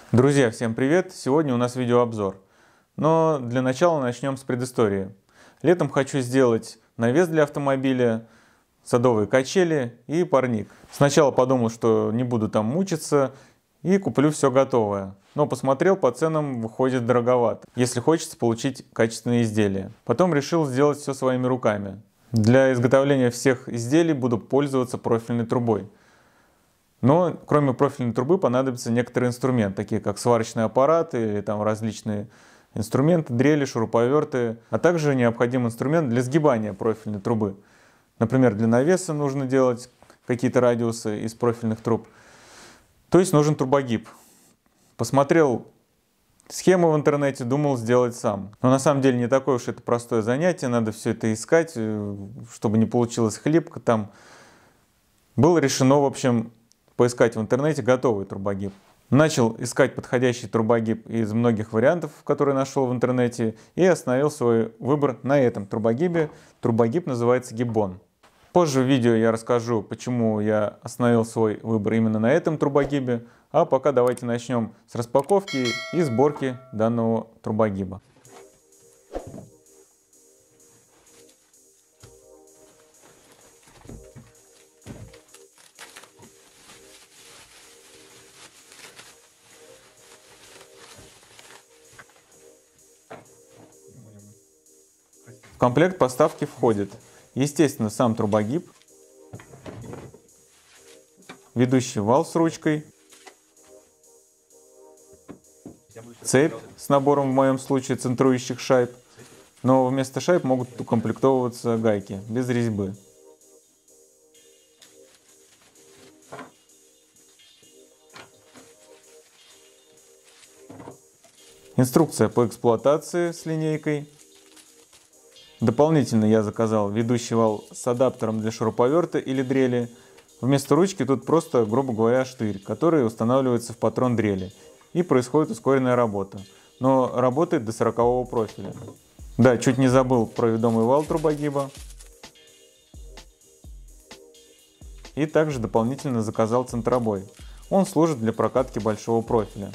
Друзья, всем привет! Сегодня у нас видеообзор. Но для начала начнем с предыстории. Летом хочу сделать навес для автомобиля, садовые качели и парник. Сначала подумал, что не буду там мучиться и куплю все готовое. Но посмотрел, по ценам выходит дороговато, если хочется получить качественные изделия. Потом решил сделать все своими руками. Для изготовления всех изделий буду пользоваться профильной трубой. Но кроме профильной трубы понадобится некоторые инструменты, такие как сварочные аппараты или там различные инструменты, дрели, шуруповерты, а также необходим инструмент для сгибания профильной трубы. Например, для навеса нужно делать какие-то радиусы из профильных труб. То есть нужен трубогиб. Посмотрел схему в интернете, думал сделать сам. Но на самом деле не такое уж это простое занятие, надо все это искать, чтобы не получилось хлипко там. Было решено, в общем, поискать в интернете готовый трубогиб. Начал искать подходящий трубогиб из многих вариантов, которые нашел в интернете, и остановил свой выбор на этом трубогибе. Трубогиб называется гиббон. Позже в видео я расскажу, почему я остановил свой выбор именно на этом трубогибе. А пока давайте начнем с распаковки и сборки данного трубогиба. В комплект поставки входит, естественно, сам трубогиб, ведущий вал с ручкой, цепь с набором, в моем случае, центрующих шайб, но вместо шайб могут укомплектовываться гайки без резьбы. Инструкция по эксплуатации с линейкой. Дополнительно я заказал ведущий вал с адаптером для шуруповерта или дрели. Вместо ручки тут просто, грубо говоря, штырь, который устанавливается в патрон дрели. И происходит ускоренная работа. Но работает до 40-го профиля. Да, чуть не забыл про ведомый вал трубогиба. И также дополнительно заказал центробой. Он служит для прокатки большого профиля.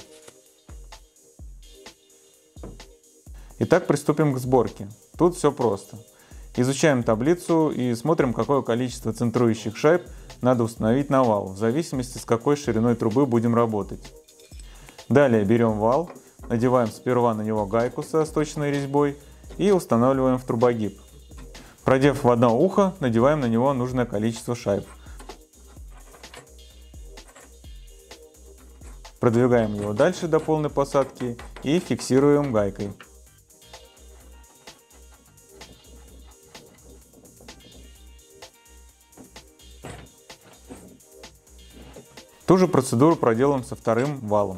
Итак, приступим к сборке. Тут все просто. Изучаем таблицу и смотрим, какое количество центрующих шайб надо установить на вал, в зависимости с какой шириной трубы будем работать. Далее берем вал, надеваем сперва на него гайку со сточной резьбой и устанавливаем в трубогиб. Продев в одно ухо, надеваем на него нужное количество шайб. Продвигаем его дальше до полной посадки и фиксируем гайкой. Ту же процедуру проделаем со вторым валом.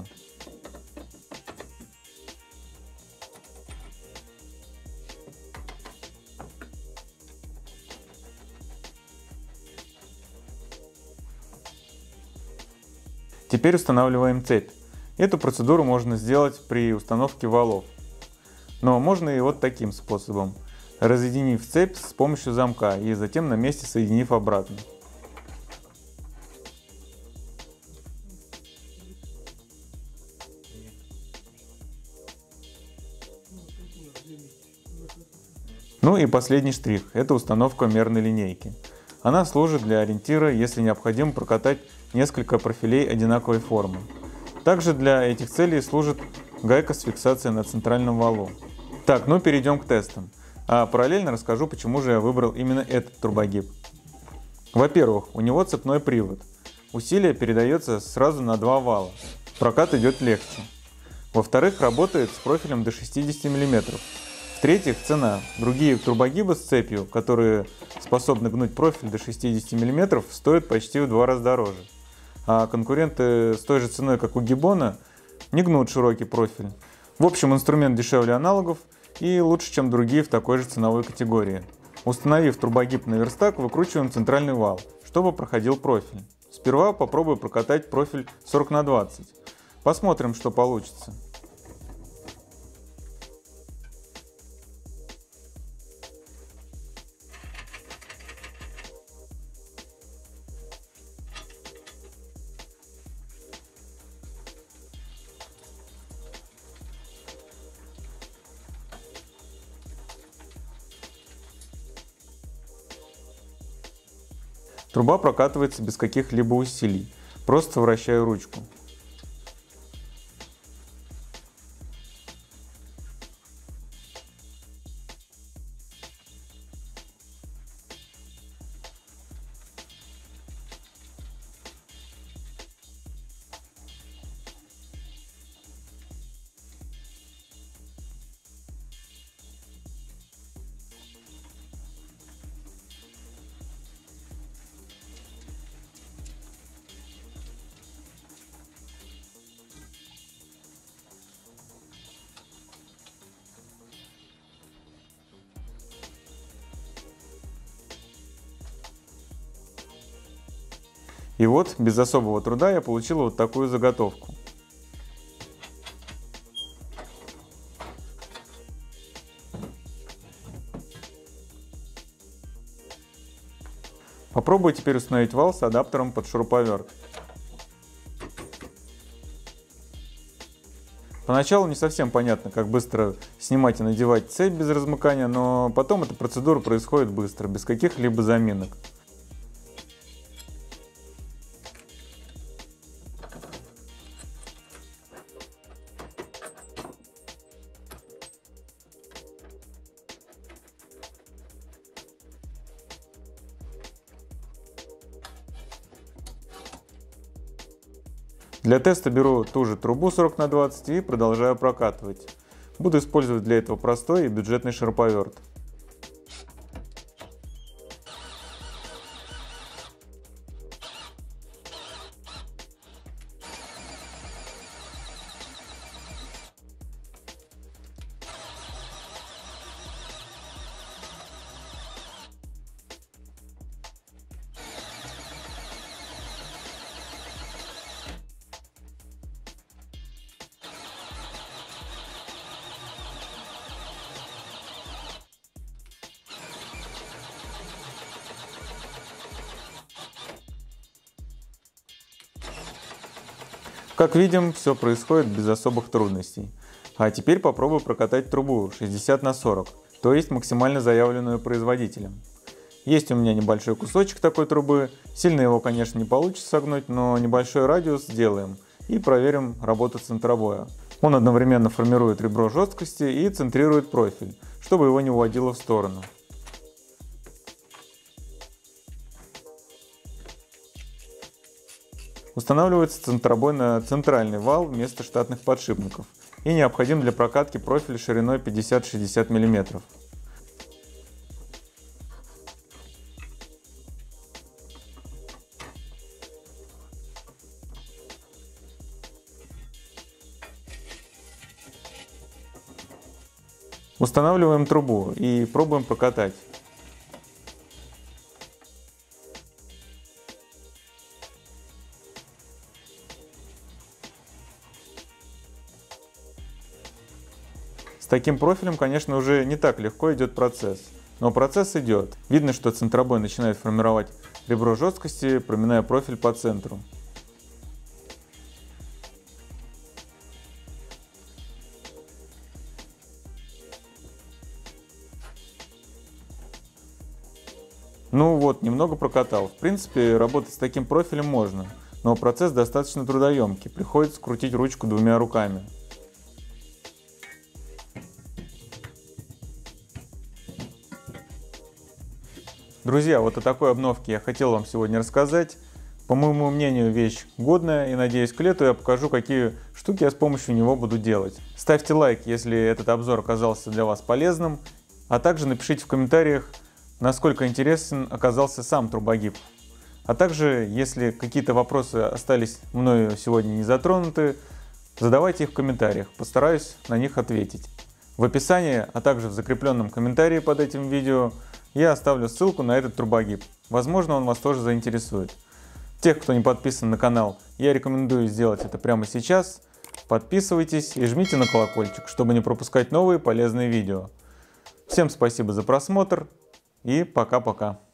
Теперь устанавливаем цепь. Эту процедуру можно сделать при установке валов. Но можно и вот таким способом. Разъединив цепь с помощью замка и затем на месте соединив обратно. Ну и последний штрих – это установка мерной линейки. Она служит для ориентира, если необходимо прокатать несколько профилей одинаковой формы. Также для этих целей служит гайка с фиксацией на центральном валу. Так, ну перейдем к тестам. А параллельно расскажу, почему же я выбрал именно этот трубогиб. Во-первых, у него цепной привод. Усилие передается сразу на два вала. Прокат идет легче. Во-вторых, работает с профилем до 60 мм. В-третьих, цена. Другие трубогибы с цепью, которые способны гнуть профиль до 60 мм, стоят почти в 2 раза дороже. А конкуренты с той же ценой, как у гиббона, не гнут широкий профиль. В общем, инструмент дешевле аналогов и лучше, чем другие в такой же ценовой категории. Установив трубогиб на верстак, выкручиваем центральный вал, чтобы проходил профиль. Сперва попробую прокатать профиль 40 на 20. Посмотрим, что получится. Труба прокатывается без каких-либо усилий, просто вращаю ручку. И вот, без особого труда я получил вот такую заготовку. Попробую теперь установить вал с адаптером под шуруповерт. Поначалу не совсем понятно, как быстро снимать и надевать цепь без размыкания, но потом эта процедура происходит быстро, без каких-либо заминок. Для теста беру ту же трубу 40 на 20 и продолжаю прокатывать. Буду использовать для этого простой и бюджетный шуруповерт. Как видим, все происходит без особых трудностей. А теперь попробую прокатать трубу 60 на 40, то есть максимально заявленную производителем. Есть у меня небольшой кусочек такой трубы, сильно его, конечно, не получится согнуть, но небольшой радиус сделаем и проверим работу центробоя. Он одновременно формирует ребро жесткости и центрирует профиль, чтобы его не уводило в сторону. Устанавливается центробой на центральный вал вместо штатных подшипников и необходим для прокатки профиль шириной 50-60 мм. Устанавливаем трубу и пробуем прокатать. С таким профилем, конечно, уже не так легко идет процесс, но процесс идет. Видно, что центробой начинает формировать ребро жесткости, проминая профиль по центру. Ну вот, немного прокатал. В принципе, работать с таким профилем можно, но процесс достаточно трудоемкий, приходится крутить ручку двумя руками. Друзья, вот о такой обновке я хотел вам сегодня рассказать. По моему мнению, вещь годная, и надеюсь, к лету я покажу, какие штуки я с помощью него буду делать. Ставьте лайк, если этот обзор оказался для вас полезным, а также напишите в комментариях, насколько интересен оказался сам трубогиб. А также, если какие-то вопросы остались мною сегодня не затронуты, задавайте их в комментариях, постараюсь на них ответить. В описании, а также в закрепленном комментарии под этим видео я оставлю ссылку на этот трубогиб. Возможно, он вас тоже заинтересует. Тех, кто не подписан на канал, я рекомендую сделать это прямо сейчас. Подписывайтесь и жмите на колокольчик, чтобы не пропускать новые полезные видео. Всем спасибо за просмотр и пока-пока.